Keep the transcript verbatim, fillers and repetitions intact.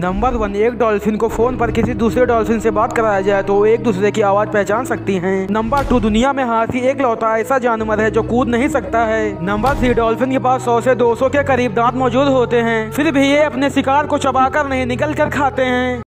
Number one, एक dolphin को phone पर किसी दूसरे डॉल्फिन से बात कराया जाए तो वो एक दूसरे की आवाज पहचान सकती हैं। नंबर टू, दुनिया में हाथी एक लौता ऐसा जानवर है जो कूद नहीं सकता है। नंबर थ्री, डॉल्फिन के पास सौ से दो सौ के करीब दांत मौजूद होते हैं, फिर भी ये अपने शिकार को चबाकर नहीं निकल कर खाते हैं।